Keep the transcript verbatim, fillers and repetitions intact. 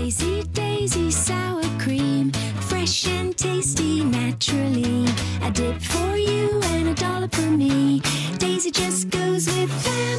Daisy, Daisy, sour cream, fresh and tasty naturally. A dip for you and a dollar for me. Daisy just goes with that.